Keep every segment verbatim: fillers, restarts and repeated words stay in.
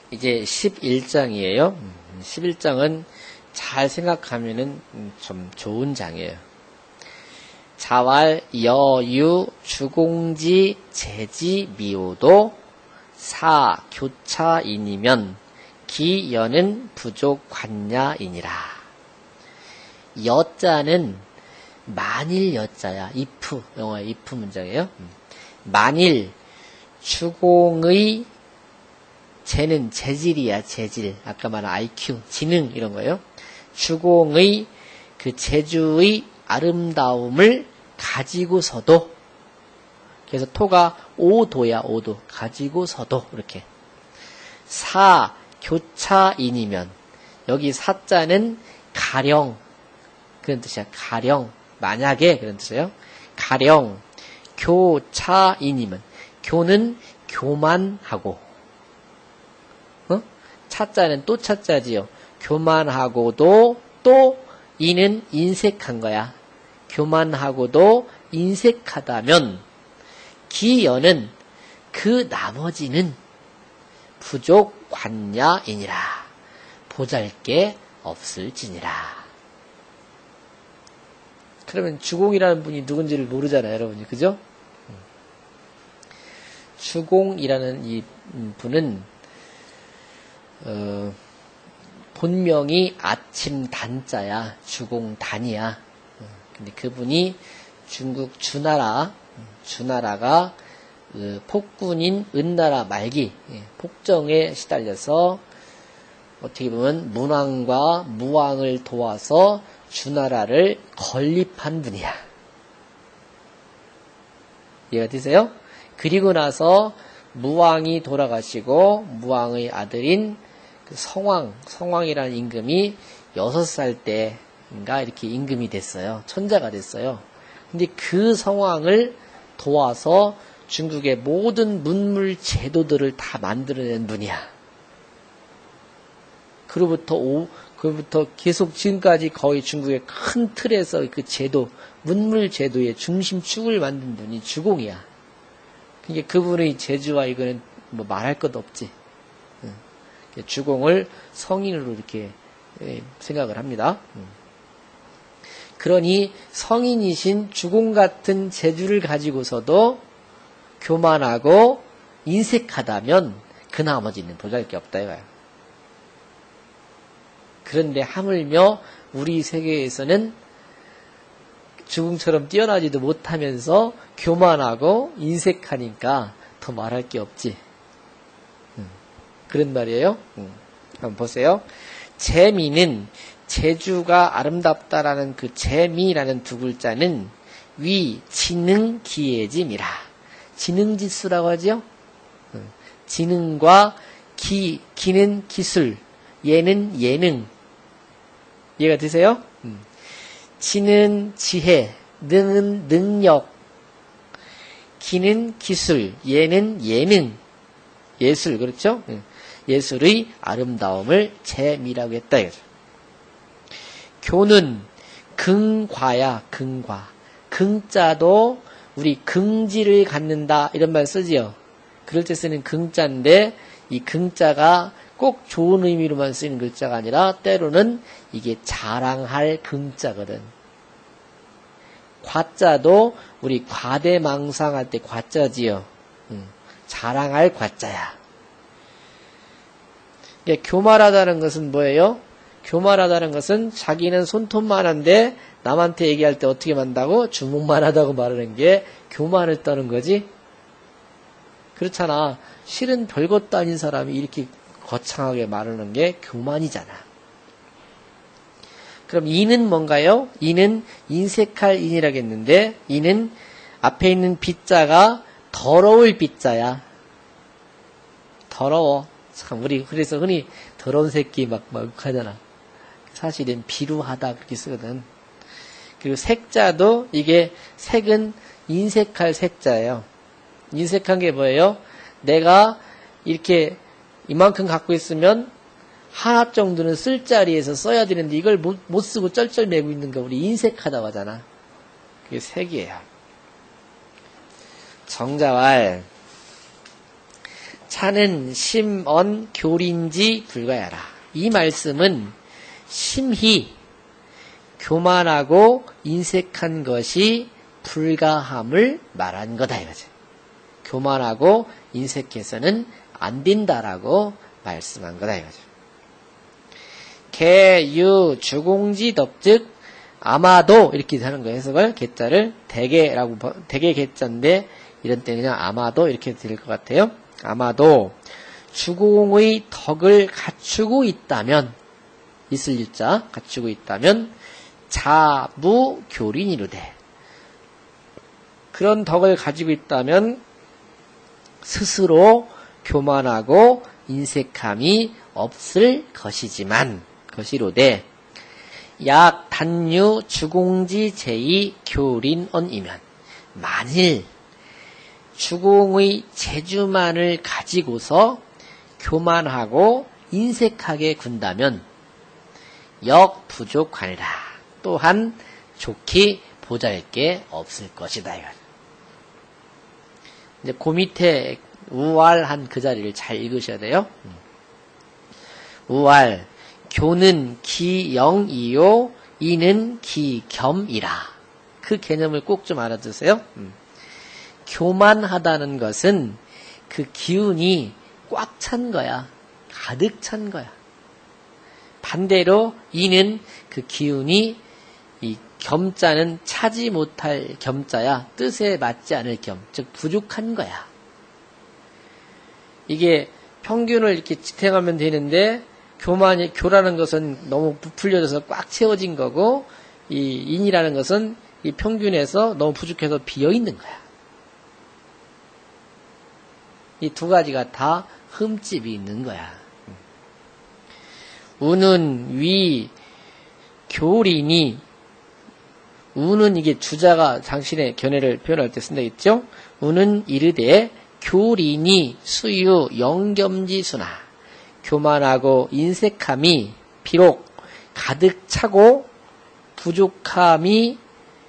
이제 십일 장이에요. 십일 장은 잘 생각하면은 좀 좋은 장이에요. 자왈, 여유, 주공지, 제지, 미호도, 사, 교차인이면 기여는 부족 관야이니라. 여자는 만일 여자야. if, 영어의 if 문장이에요. 만일 주공의 재는 재질이야, 재질. 아까 말한 아이큐, 지능 이런 거예요. 주공의 그 재주의 아름다움을 가지고서도, 그래서 토가 오도야, 오도. 가지고서도, 이렇게. 사, 교차인이면, 여기 사자는 가령, 그런 뜻이야. 가령, 만약에, 그런 뜻이에요. 가령, 교차인이면, 교는 교만하고, 어? 차자는 또 차자지요. 교만하고도, 또, 이는 인색한 거야. 교만하고도 인색하다면, 기여는 그 나머지는 부족 관야이니라. 보잘게 없을지니라. 그러면 주공이라는 분이 누군지를 모르잖아요, 여러분이. 그죠? 주공이라는 이 분은 어, 본명이 아침 단자야. 주공단이야. 근데 그분이 중국 주나라, 주나라가 그 폭군인 은나라 말기, 폭정에 시달려서 어떻게 보면 문왕과 무왕을 도와서 주나라를 건립한 분이야. 이해가 되세요? 그리고 나서 무왕이 돌아가시고 무왕의 아들인 그 성왕, 성왕이라는 임금이 여섯 살 때인가 이렇게 임금이 됐어요. 천자가 됐어요. 근데 그 성왕을 도와서 중국의 모든 문물 제도들을 다 만들어낸 분이야. 그로부터 오, 그로부터 계속 지금까지 거의 중국의 큰 틀에서 그 제도, 문물 제도의 중심축을 만든 분이 주공이야. 그러니까 그분의 재주와 이거는 뭐 말할 것 없지. 주공을 성인으로 이렇게 생각을 합니다. 그러니 성인이신 주공 같은 재주를 가지고서도 교만하고 인색하다면 그 나머지는 보잘게 없다 이거야. 그런데 하물며 우리 세계에서는 주공처럼 뛰어나지도 못하면서 교만하고 인색하니까 더 말할 게 없지. 음, 그런 말이에요. 음, 한번 보세요. 재미는 재주가 아름답다라는 그 재미라는 두 글자는 위, 지능, 기예짐이라. 지능지수라고 하죠. 음, 지능과 기, 기는 기술, 예는 예능. 이해가 되세요? 음. 지는 지혜, 능은 능력, 기는 기술, 예는 예능, 예술, 그렇죠? 예술의 아름다움을 재미라고 했다. 교는 긍과야, 긍과. 긍자도 우리 긍지를 갖는다, 이런 말 쓰지요. 그럴 때 쓰는 긍자인데, 이 긍자가 꼭 좋은 의미로만 쓰이는 글자가 아니라 때로는 이게 자랑할 긍자거든. 과자도 우리 과대망상할 때 과자지요. 음, 자랑할 과자야. 예, 교말하다는 것은 뭐예요? 교말하다는 것은 자기는 손톱만 한데 남한테 얘기할 때 어떻게 만다고? 주먹만 하다고 말하는 게 교만을 떠는 거지. 그렇잖아. 실은 별것도 아닌 사람이 이렇게 거창하게 말하는 게 교만이잖아. 그럼 이는 뭔가요? 이는 인색할 인이라고 했는데 이는 앞에 있는 빗자가 더러울 빗자야. 더러워. 참 우리 그래서 흔히 더러운 새끼 막, 막 하잖아. 사실은 비루하다 그렇게 쓰거든. 그리고 색자도 이게 색은 인색할 색자예요. 인색한 게 뭐예요? 내가 이렇게 이만큼 갖고 있으면 하나 정도는 쓸 자리에서 써야 되는데 이걸 못, 못 쓰고 쩔쩔매고 있는 거 우리 인색하다고 하잖아. 그게 색이에요. 정자왈 차는 심언 교린지 불가야라. 이 말씀은 심히 교만하고 인색한 것이 불가함을 말한 거다 이거죠. 교만하고 인색해서는 안 된다라고 말씀한 거다 이거죠. 개, 유, 주공지, 덕즉 아마도 이렇게 하는 거예요. 해석을 개자를 대개라고 대개 개자인데 이런 때는 그냥 아마도 이렇게 들릴 것 같아요. 아마도 주공의 덕을 갖추고 있다면 있을 유자 갖추고 있다면 자무교린이로되 그런 덕을 가지고 있다면 스스로 교만하고 인색함이 없을 것이지만 것이로되 약 단유 주공지 제의 교린언이면 만일 주공의 재주만을 가지고서 교만하고 인색하게 군다면 역 부족하니라. 또한 좋게 보잘게 없을 것이다. 이제 그 밑에 우활한 그 자리를 잘 읽으셔야 돼요. 우활 교는 기영이요 이는 기겸이라. 그 개념을 꼭 좀 알아두세요. 음. 교만하다는 것은 그 기운이 꽉 찬 거야. 가득 찬 거야. 반대로 이는 그 기운이 이 겸자는 차지 못할 겸자야. 뜻에 맞지 않을 겸. 즉 부족한 거야. 이게 평균을 이렇게 지탱하면 되는데 교만이, 교라는 것은 너무 부풀려져서 꽉 채워진 거고, 이 인이라는 것은 이 평균에서 너무 부족해서 비어 있는 거야. 이 두 가지가 다 흠집이 있는 거야. 우는 위 교린이, 우는 이게 주자가 당신의 견해를 표현할 때 쓴다겠죠? 우는 이르되 교린이 수유 영겸지수나 교만하고 인색함이 비록 가득 차고 부족함이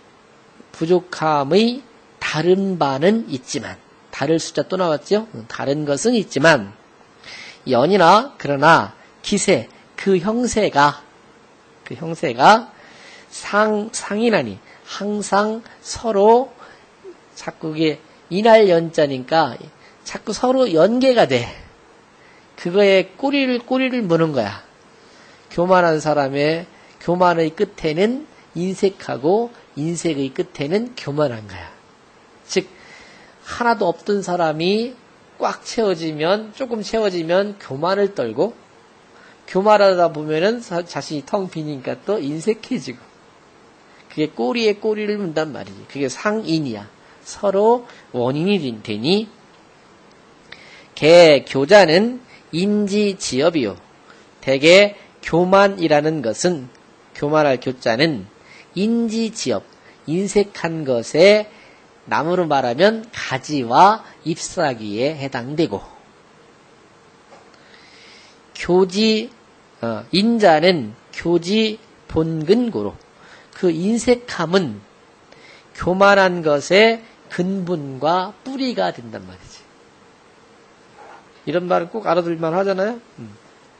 부족함의 다른 바는 있지만 다를 숫자 또 나왔죠? 다른 것은 있지만 연이나 그러나 기세 그 형세가 그 형세가 상 상이나니 항상 서로 자꾸 이게 이날 연자니까 자꾸 서로 연계가 돼. 그거에 꼬리를 꼬리를 무는 거야. 교만한 사람의 교만의 끝에는 인색하고 인색의 끝에는 교만한 거야. 즉 하나도 없던 사람이 꽉 채워지면 조금 채워지면 교만을 떨고 교만하다 보면은 자신이 텅 비니까 또 인색해지고 그게 꼬리에 꼬리를 문단 말이지. 그게 상인이야. 서로 원인이 되니 개 교자는 인지지업이요. 대개 교만이라는 것은 교만할 교자는 인지지업, 인색한 것에 나무로 말하면 가지와 잎사귀에 해당되고 교지 어, 인자는 교지 본근고로 그 인색함은 교만한 것의 근본과 뿌리가 된단 말이지. 이런 말을 꼭 알아둘만 하잖아요. 음.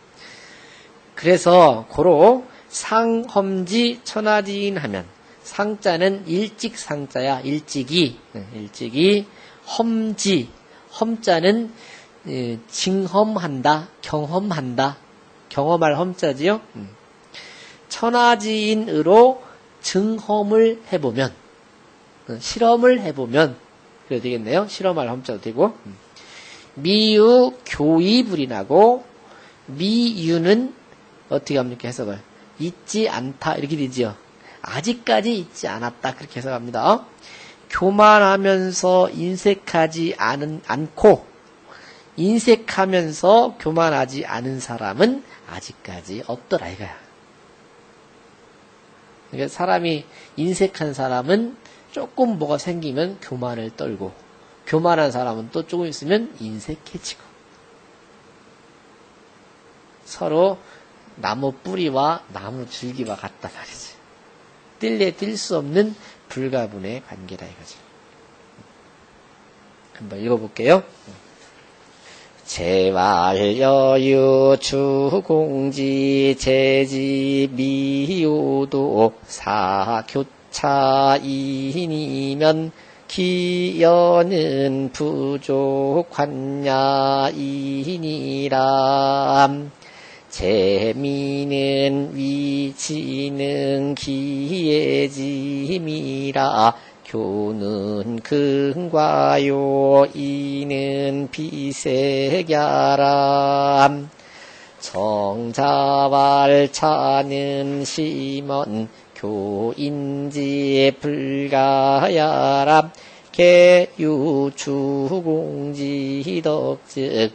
그래서 고로 상험지 천하지인 하면 상자는 일찍 상자야. 일찍이 일찍이 험지 험자는 예, 징험한다. 경험한다. 경험할 험자지요. 음. 천하지인으로 증험을 해보면 실험을 해보면 그래야 되겠네요. 실험할 험자도 되고 음. 미유 교의불이 나고 미유는 어떻게 합니까? 해석을 잊지 않다 이렇게 되지요. 아직까지 잊지 않았다 그렇게 해석합니다. 교만하면서 인색하지 않은, 않고 인색하면서 교만하지 않은 사람은 아직까지 없더라 이거야. 그러니까 사람이 인색한 사람은 조금 뭐가 생기면 교만을 떨고 교만한 사람은 또 조금 있으면 인색해지고 서로 나무 뿌리와 나무 줄기와 같단 말이지. 뗄래 뗄 수 없는 불가분의 관계다 이거지. 한번 읽어볼게요. 재활여유 추공지 재지 미요도 사교차인이면 기여는 부족환야이니라. 재미는 위치는 기예짐이라. 교는 근과요 이는 비색야람. 정자왈차는 심언 교인지 불가야람. 개유추공지덕즉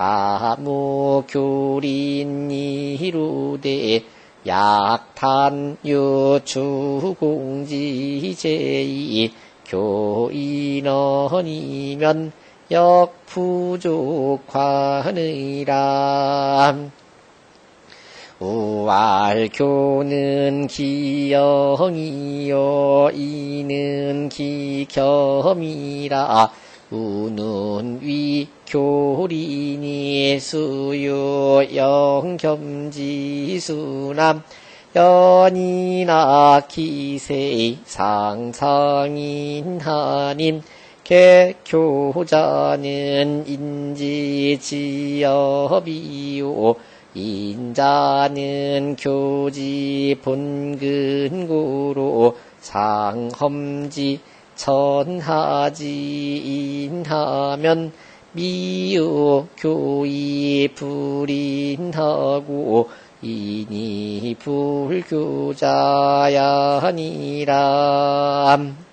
자무교린이루되 약탄유추공지제이 교인언이면 역부족환의라. 우알교는 기영이요 이는 기겸이라. 우는 위교린이 수요 영겸지수남. 연이나 기세 상상인하님. 개교자는 인지지업이요 인자는 교지 본근고로. 상험지 천하지 인하면 미유 교이 불인하고 이니 불교자야니라.